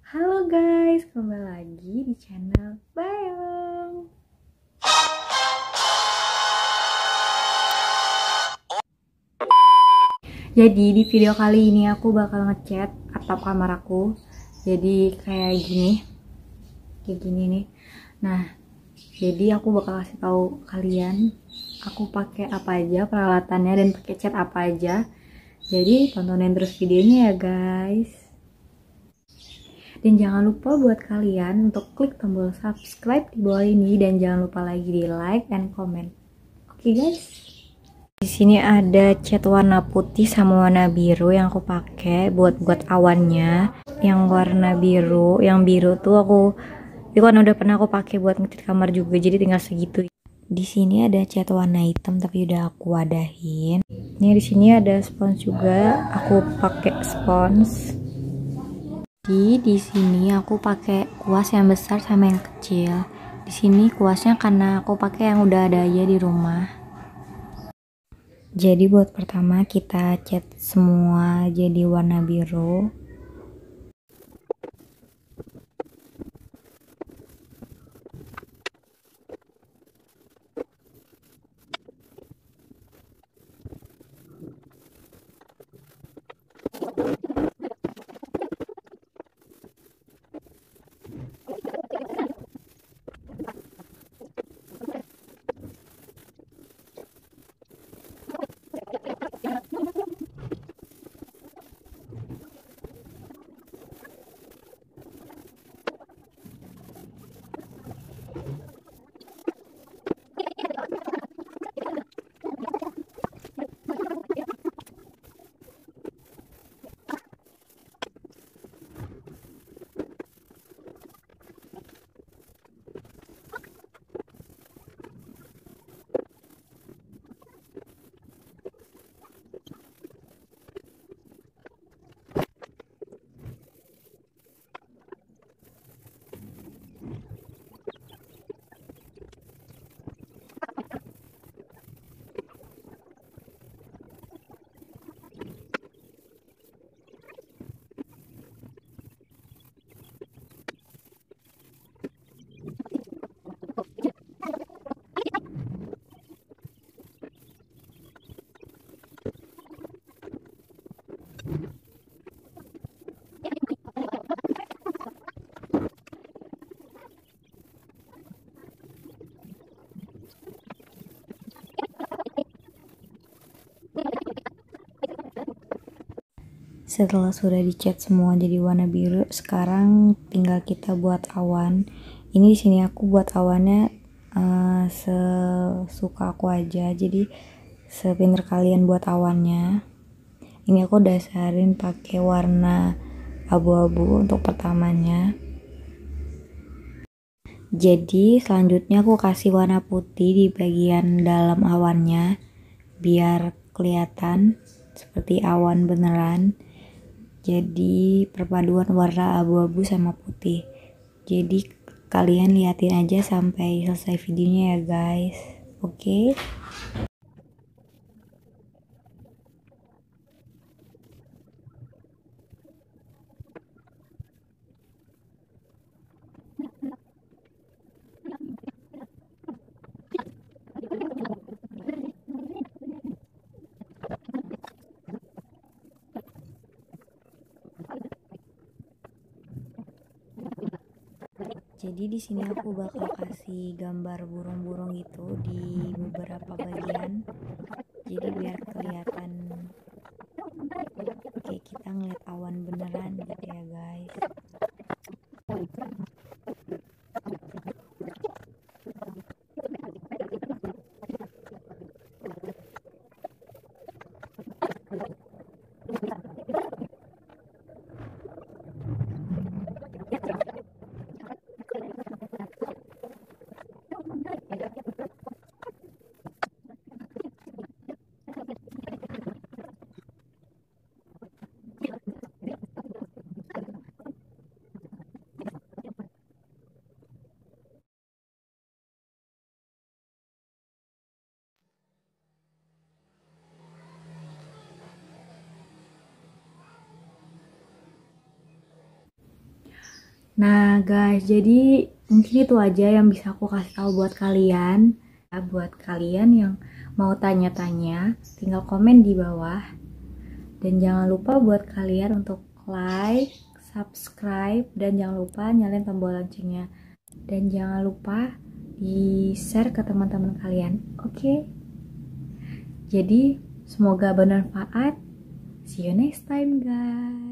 Halo guys, kembali lagi di channel Bayong. Jadi di video kali ini aku bakal ngecat atap kamar aku. Jadi kayak gini nih. Nah, jadi aku bakal kasih tahu kalian aku pakai apa aja peralatannya dan pakai cat apa aja. Jadi tontonin terus videonya ya guys. Dan jangan lupa buat kalian untuk klik tombol subscribe di bawah ini dan jangan lupa lagi di like and comment. Oke guys. Di sini ada cat warna putih sama warna biru yang aku pakai buat awannya. Yang warna biru, yang biru tuh itu kan udah pernah aku pakai buat ngecat kamar juga, jadi tinggal segitu. Di sini ada cat warna hitam tapi udah aku wadahin. Ini di sini ada spons juga, aku pakai spons. Di sini aku pakai kuas yang besar sama yang kecil. Di sini kuasnya karena aku pakai yang udah ada aja di rumah. Jadi buat pertama kita cat semua jadi warna biru. Setelah sudah dicat semua jadi warna biru, sekarang tinggal kita buat awan. Ini di sini aku buat awannya sesuka aku aja, jadi sepinter kalian buat awannya. Ini aku dasarin pakai warna abu-abu untuk pertamanya. Jadi selanjutnya aku kasih warna putih di bagian dalam awannya biar kelihatan seperti awan beneran. Jadi perpaduan warna abu-abu sama putih. Jadi kalian liatin aja sampai selesai videonya ya guys. Oke. Jadi di sini aku bakal kasih gambar burung-burung gitu di beberapa bagian. Jadi biar kelihatan kayak kita ngeliat awan beneran gitu ya guys. Nah guys, jadi mungkin itu aja yang bisa aku kasih tahu buat kalian. Buat kalian yang mau tanya-tanya, tinggal komen di bawah. Dan jangan lupa buat kalian untuk like, subscribe, dan jangan lupa nyalain tombol loncengnya. Dan jangan lupa di-share ke teman-teman kalian. Oke? Jadi, semoga bermanfaat. See you next time, guys.